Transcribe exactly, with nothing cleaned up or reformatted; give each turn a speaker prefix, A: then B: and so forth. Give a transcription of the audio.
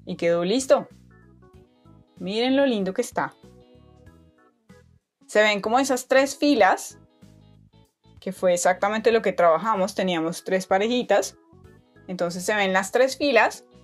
A: Y quedó listo. Miren lo lindo que está. Se ven como esas tres filas, que fue exactamente lo que trabajamos. Teníamos tres parejitas. Entonces se ven las tres filas